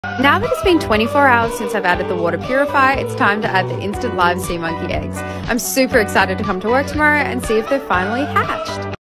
Now that it's been 24 hours since I've added the water purifier, it's time to add the instant live sea monkey eggs. I'm super excited to come to work tomorrow and see if they're finally hatched.